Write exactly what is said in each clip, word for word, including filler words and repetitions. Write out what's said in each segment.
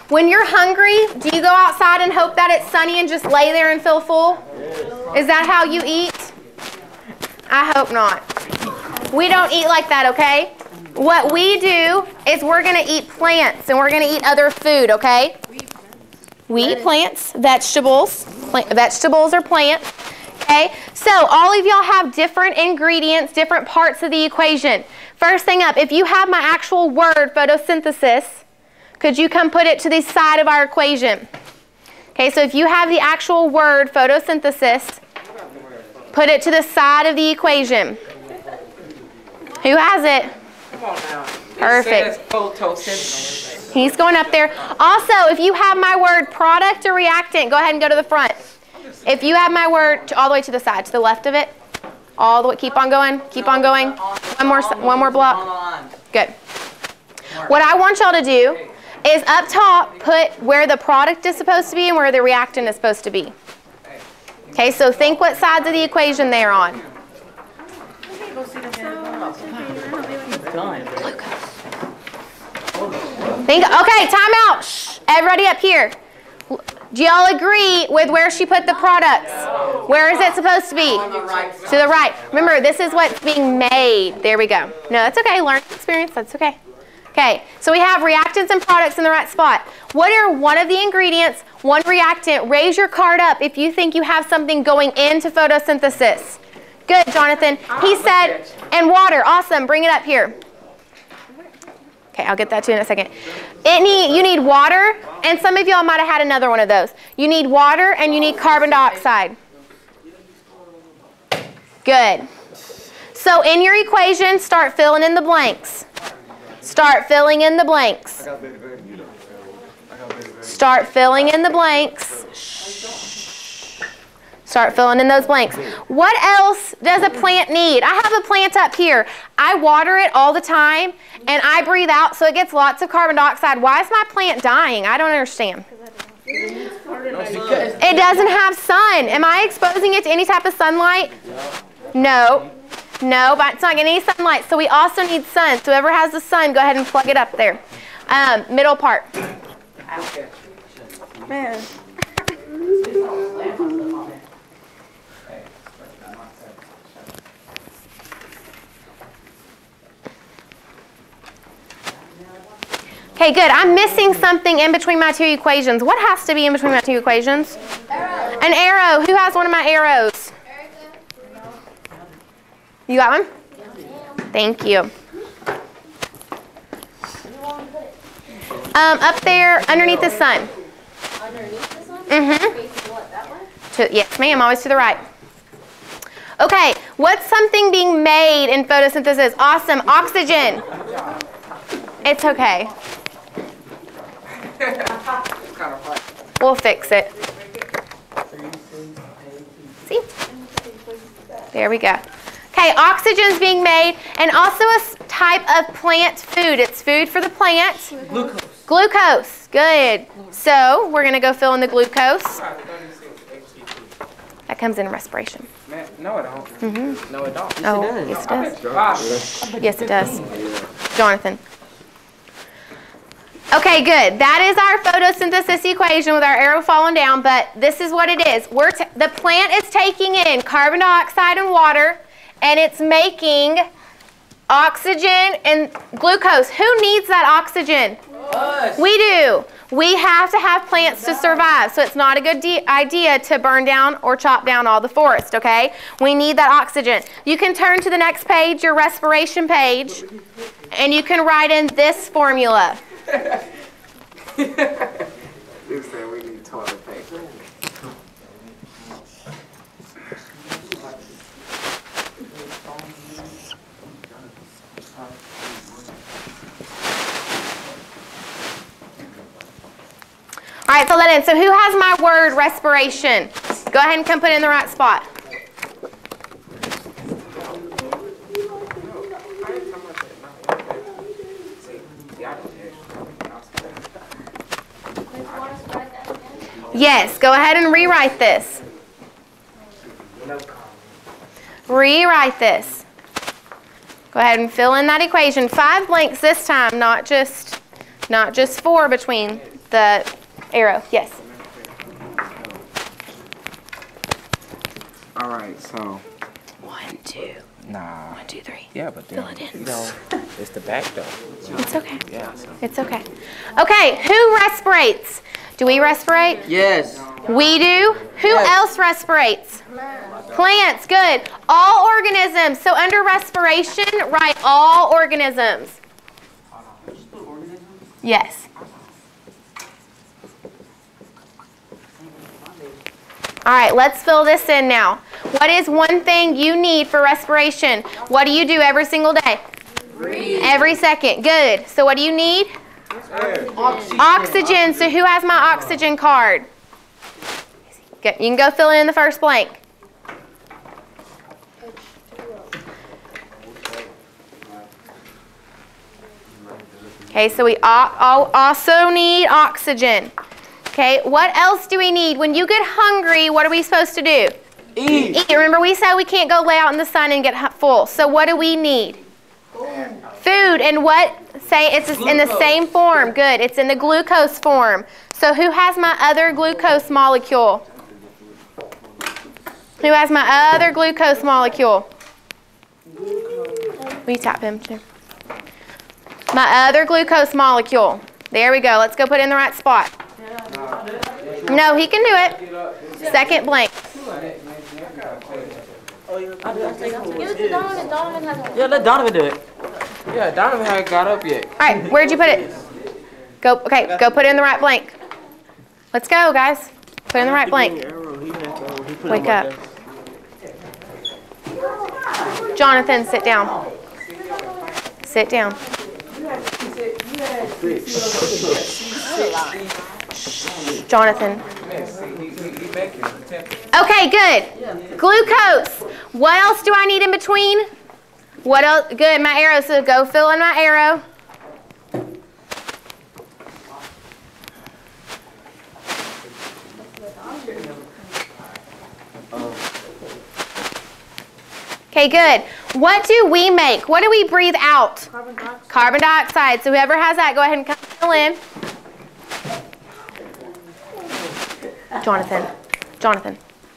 When you're hungry, do you go outside and hope that it's sunny and just lay there and feel full? Is that how you eat? I hope not. We don't eat like that, okay? What we do is we're going to eat plants and we're going to eat other food, okay? We eat plants, vegetables. Plant, vegetables are plants. Okay, so all of y'all have different ingredients, different parts of the equation. First thing up, if you have my actual word, photosynthesis, could you come put it to the side of our equation? Okay, so if you have the actual word, photosynthesis, put it to the side of the equation. Who has it? Come on now. Perfect. Photosynthesis. He's going up there. Also, if you have my word, product or reactant, go ahead and go to the front. If you have my word all the way to the side, to the left of it, all the way, keep on going, keep on going. One more, one more block. Good. What I want y'all to do is up top, put where the product is supposed to be and where the reactant is supposed to be. Okay, so think what sides of the equation they're on. Think, okay, time out. Shh, everybody up here. Do y'all agree with where she put the products? Where is it supposed to be? To the right. Remember, this is what's being made. There we go. No, that's okay. Learning experience, that's okay. Okay, so we have reactants and products in the right spot. What are one of the ingredients, one reactant? Raise your card up if you think you have something going into photosynthesis. Good, Jonathan. He said, and water. Awesome. Bring it up here. Okay, I'll get that to you in a second. It need, you need water, and some of y'all might have had another one of those. You need water and you need carbon dioxide. Good. So in your equation, start filling in the blanks. Start filling in the blanks. Start filling in the blanks. Start filling in those blanks. What else does a plant need? I have a plant up here. I water it all the time, and I breathe out, so it gets lots of carbon dioxide. Why is my plant dying? I don't understand. It doesn't have sun. Am I exposing it to any type of sunlight? No. No, but it's not getting any sunlight, so we also need sun. So whoever has the sun, go ahead and plug it up there. Um, middle part. Man. Okay, good. I'm missing something in between my two equations. What has to be in between my two equations? Arrow. An arrow. Who has one of my arrows? You got one? Thank you. Um, up there, underneath the sun. Underneath the sun? Mm-hmm. What, that way? To, yes, ma'am. Always to the right. Okay, what's something being made in photosynthesis? Awesome. Oxygen. It's okay. We'll fix it. See? There we go. Okay, oxygen's being made, and also a type of plant food. It's food for the plant. Glucose. Glucose. Good. So we're going to go fill in the glucose. That comes in respiration. No, it don't. Mm-hmm. No, it don't. Oh, yes, it does. Yes, it does. Jonathan. Okay, good. That is our photosynthesis equation with our arrow falling down, but this is what it is. We're t the plant is taking in carbon dioxide and water, and it's making oxygen and glucose. Who needs that oxygen? Us. We do. We have to have plants to survive, so it's not a good idea to burn down or chop down all the forest, okay? We need that oxygen. You can turn to the next page, your respiration page, and you can write in this formula. You said we need toilet paper. All right, fill that in. So who has my word, respiration? Go ahead and come put it in the right spot. Yes, go ahead and rewrite this. Rewrite this. Go ahead and fill in that equation. Five blanks this time, not just, not just four between the arrow. Yes. All right, so. One, two. Nah. One, two, three. Yeah, but then, Fill it in. you know, it's the back though. It's okay. Yeah. So. It's okay. Okay, who respirates? Do we respirate? Yes. We do. Who Yes. else respirates? Plants. Good. All organisms. So under respiration, write all organisms. Yes. All right, let's fill this in now. What is one thing you need for respiration? What do you do every single day? Breathe. Every second. Good. So what do you need? Oxygen. Oxygen. So who has my oxygen card? Good. You can go fill in the first blank. Okay, so we al- al- also need oxygen. Okay, what else do we need? When you get hungry, what are we supposed to do? Eat. Eat. Remember, we said we can't go lay out in the sun and get hu- full. So what do we need? Food. And what? Say it's in the same form. Good. It's in the glucose form. So who has my other glucose molecule? Who has my other glucose molecule? Will you tap him too? My other glucose molecule. There we go. Let's go put it in the right spot. No, he can do it. Second blank. Give it to Donovan. Donovan has Yeah, let Donovan do it. Yeah, Donovan hadn't got up yet. All right, where'd you put it? Go. Okay, go put it in the right blank. Let's go, guys. Put it in the right blank. Wake up. Jonathan, sit down. Sit down. Jonathan. Okay, good. Glucose. What else do I need in between? What else? Good, my arrow. So go fill in my arrow. Okay, good. What do we make? What do we breathe out? carbon dioxide. Carbon dioxide. So whoever has that, go ahead and come fill in. Jonathan. Jonathan.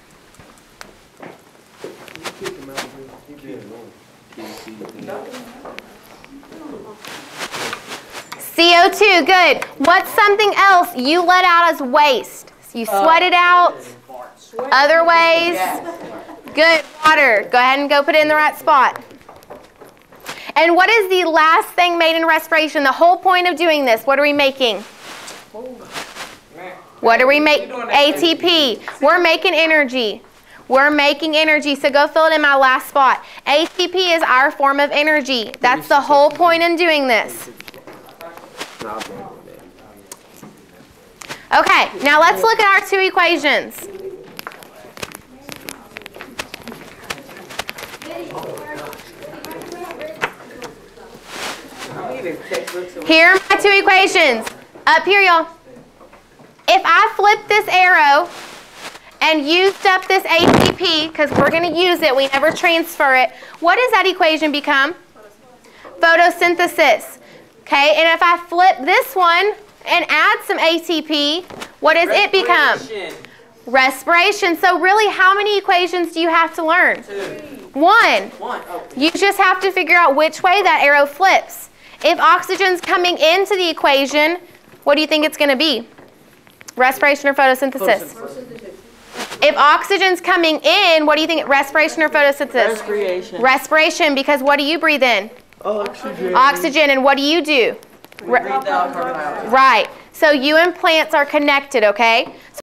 C O two, good. What's something else you let out as waste? You sweat it out. Other ways? Good. Water. Go ahead and go put it in the right spot. And what is the last thing made in respiration? The whole point of doing this, what are we making? What are we making? A T P. We're making energy. We're making energy. So go fill it in my last spot. A T P is our form of energy. That's the whole point in doing this. Okay, now let's look at our two equations. Here are my two equations. Up here, y'all. If I flip this arrow and used up this A T P, because we're going to use it, we never transfer it, what does that equation become? Photosynthesis. Okay, and if I flip this one and add some A T P, what does it become? Respiration. So really, how many equations do you have to learn? Two. One. One. Oh. You just have to figure out which way that arrow flips. If oxygen's coming into the equation, what do you think it's going to be? Respiration or photosynthesis? Photosynthesis. If oxygen's coming in, what do you think? Respiration or photosynthesis? Respiration. Respiration, because what do you breathe in? Oxygen. Oxygen, and what do you do? We breathe out carbon dioxide. Right. So you and plants are connected, okay?